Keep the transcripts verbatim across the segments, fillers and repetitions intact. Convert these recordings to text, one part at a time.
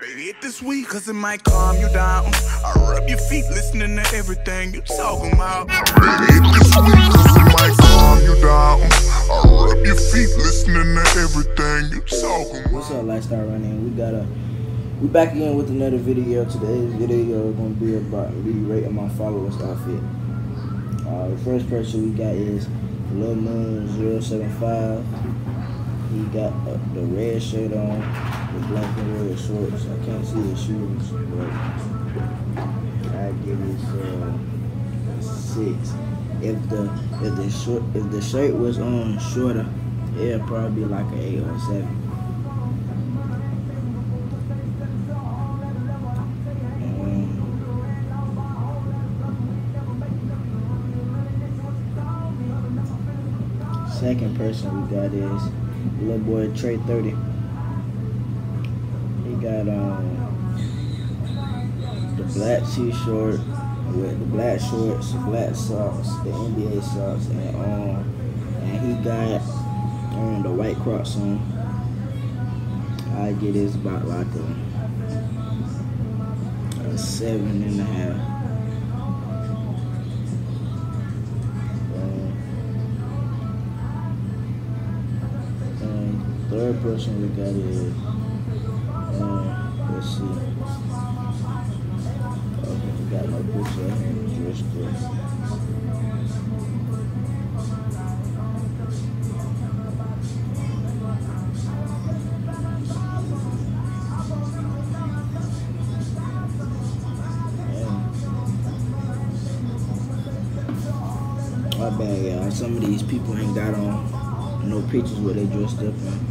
It this week, cause it might calm you down. I rub your feet listening to everything you talking about. It this week, cause it might calm you down. I rub your feet listening to everything you talking about. What's up, Lifestyle Running? We got a we back again with another video. Today's video is gonna be about me rating my followers' outfit. Uh, the first person we got is Lil Moon zero seven five. He got uh, the red shirt on, the black and red shorts. I can't see his shoes, but I give it uh, six. If the if the short if the shirt was on shorter, it'd probably be like an eight or a seven. Um, second person we got is little boy Trey thirty. He got um the black t-shirt with the black shorts, black socks, the N B A socks, and um and he got um the white Crocs on. I get this about like a, a seven and a half. Third person we got is, um, let's see. Okay, we got no picture of him dressed up. My bad, y'all. Some of these people ain't got on no pictures where they dressed up in.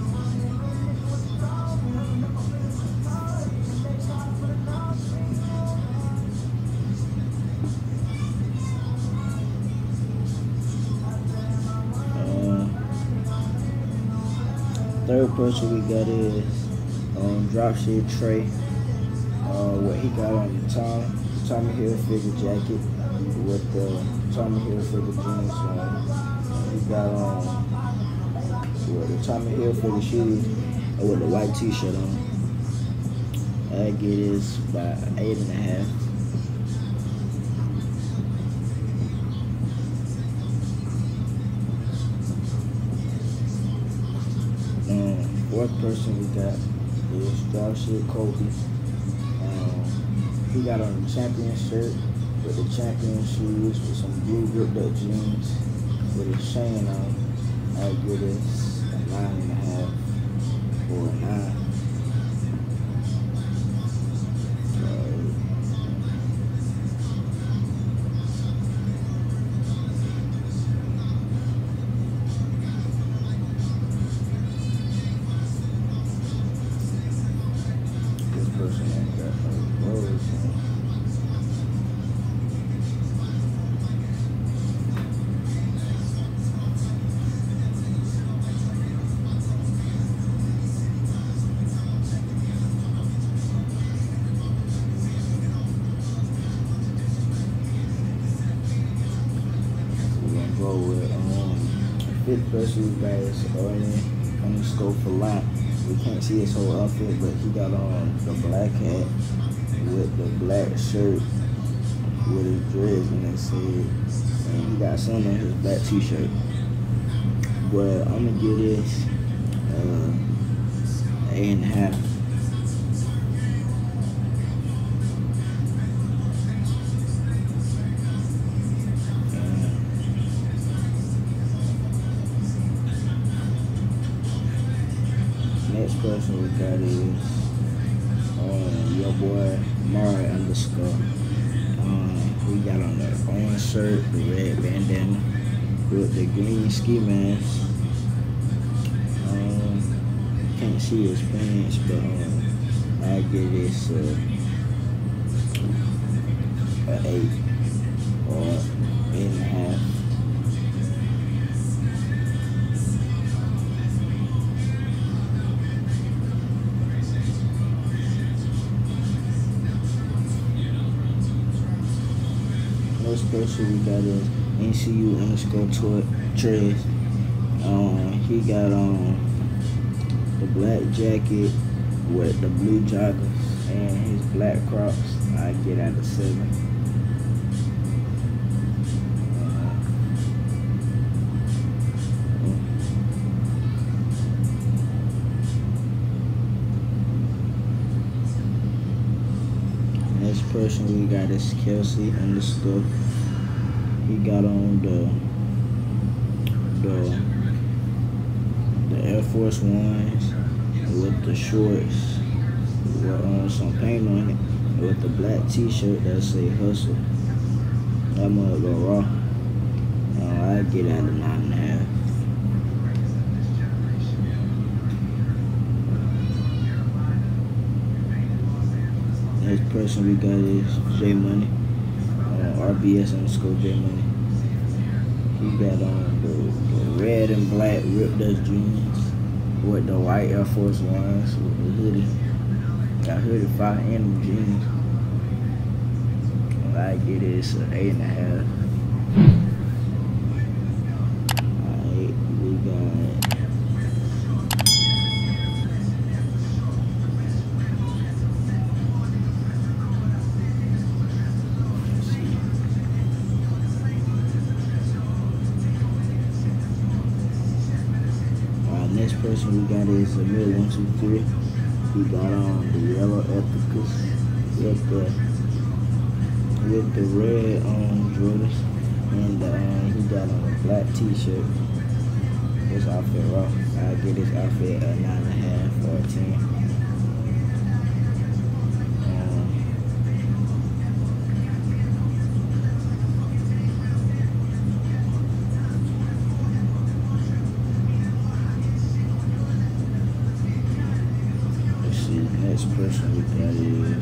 Third person we got is um, Dropship Trey. Uh, what he got on the Tom, Tommy Hilfiger jacket with the Tommy Hilfiger jeans on. He got on um, with the Tommy Hilfiger shoes with the white t-shirt on. I get is about eight and a half. Fourth person we got is Dropship Kobe. Um, he got on the champion shirt with the champion shoes with some blue ripped up jeans with a chain on. I give it a nine and a half or a nine. With um, fifth person we got is Ernie underscore for life. We can't see his whole outfit, but he got on the black hat with the black shirt with his dreads in his head, and he got something on his black t-shirt. But I'm gonna give this uh, eight and a half. Next person we got is um, your boy Mari underscore. Um, we got on the orange shirt, the red bandana with the green ski mask. Um, can't see his pants, but um, I give this uh, an eight or eight and a half. Next person we got is N C U underscore Trez. Um, he got on um, the black jacket with the blue joggers. and his black crops, I get out of seven. Next person we got is Kelsey underscore. He got on the the the Air Force Ones with the shorts with um, some paint on it, with the black T-shirt that say hustle. That mother go raw. Uh, I get out of nine and a half. Next person we got is J Money, uh, R B S underscore J Money. He got on the, the red and black ripped dust jeans with the white Air Force Ones with the hoodie. Got hoodie fire and the jeans. What I get is an eight and a half. Alright, we got next person we got is Amir one two three. He got on the yellow Ethicals with the with the red um Jordans, and um, he got on a black T-shirt. This outfit raw. I get this outfit a nine and a half or a ten. Next person we got is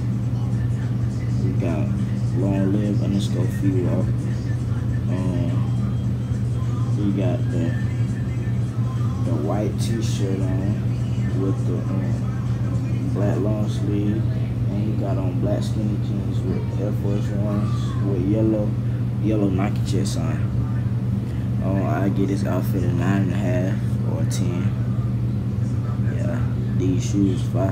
we got Long Live underscore Fewall. Um, he got the the white T-shirt on with the um, black long sleeve, and he got on black skinny jeans with Air Force Ones with yellow yellow Nike chest on. Um, I get this outfit a nine and a half or a ten. Yeah, these shoes fire.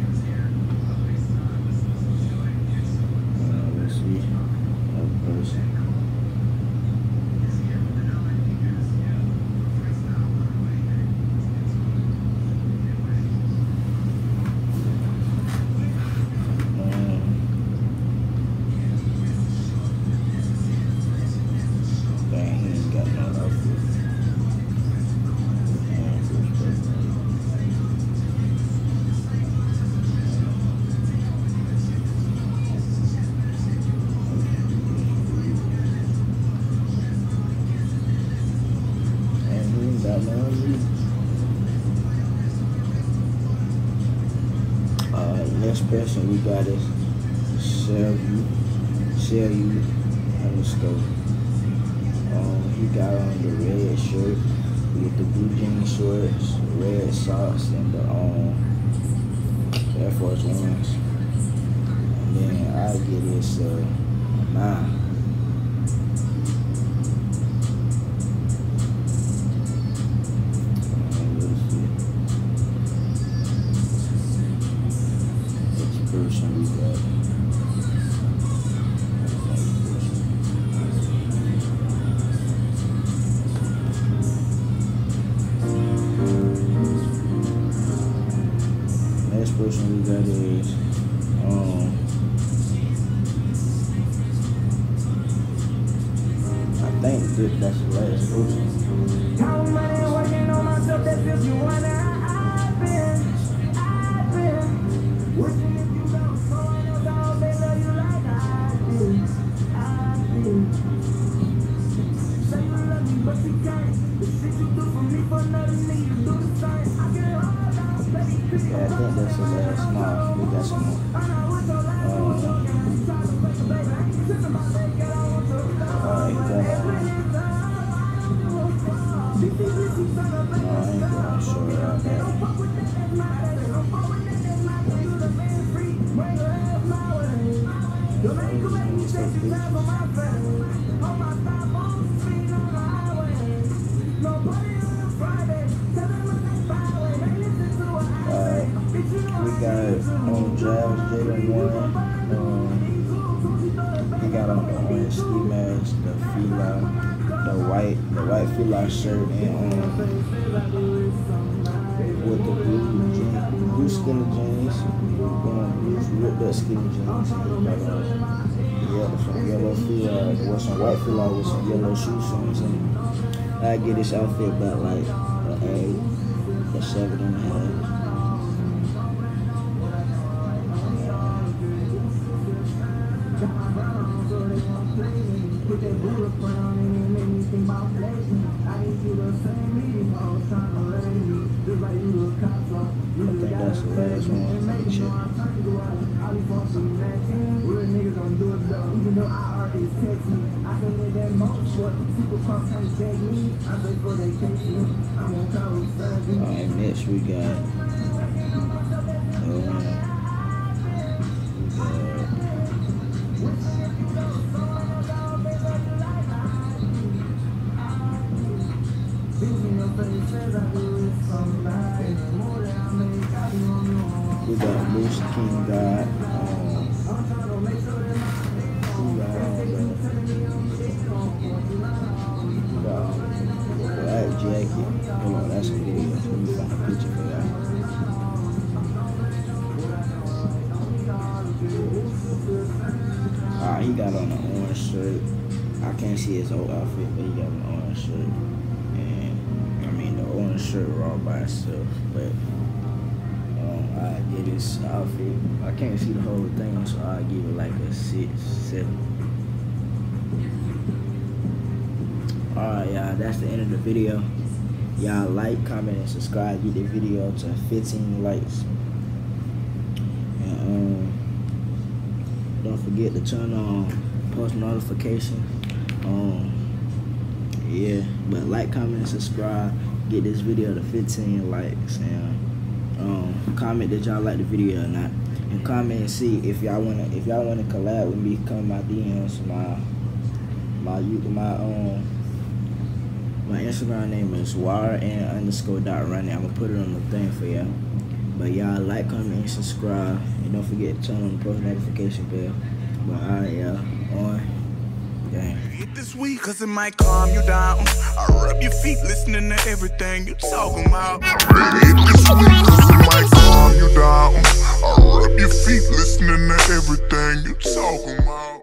Uh, next person we got is Sell You, Sell You underscore. Um, he got on the red shirt with the blue jean shorts, red socks, and the um Air Force Ones. And then I get this uh, nine. Person we got. Next person we got is um I think this, that's the last person. How money working on myself that feels you wanna I've been I've been working. Yeah, I think that's the last. No, we got some more. Uh, Alright, got it. No, I ain't gonna show it out there. Alright, we got on Drive was Jalen one. Um, he got on the orange ski mask, the Fila, the white, the white Fila shirt, and um, with the blue jeans, blue skinny jeans, um, blue ripped up skinny jeans. And he got on yellow, some yellow Fila, with some white Fila with some yellow shoes on. So I get this outfit about like an eight, a seven and a half. I think that's the last one. Let me check. Alright, next we got uh, we got We got Moose King God. Um, we got, uh, we got um, Black Jacket. Hold on, that's a video. Let me find a picture for y'all. Alright, he got on an orange shirt. I can't see his old outfit, but he got an orange shirt. And I mean, the orange shirt raw by itself, but I get this outfit. I can't see the whole thing, so I give it like a six, seven. Alright, y'all, that's the end of the video. Y'all like, comment, and subscribe. Get the video to fifteen likes. And um, don't forget to turn on post notification. Um, yeah, but like, comment, and subscribe. Get this video to fifteen likes. And Um, comment that y'all like the video or not, and comment and see if y'all wanna if y'all wanna collab with me. Come my D Ms. My my my um my Instagram name is wire and underscore dot running. I'm gonna put it on the thing for y'all. But y'all like, comment, and subscribe, and don't forget to turn on the post notification bell. But alright, y'all, on. Dang. Hit this week cause it might calm you down. I rub your feet listening to everything you talking about. Hit this week cause it might calm you down. I rub your feet listening to everything you talking about.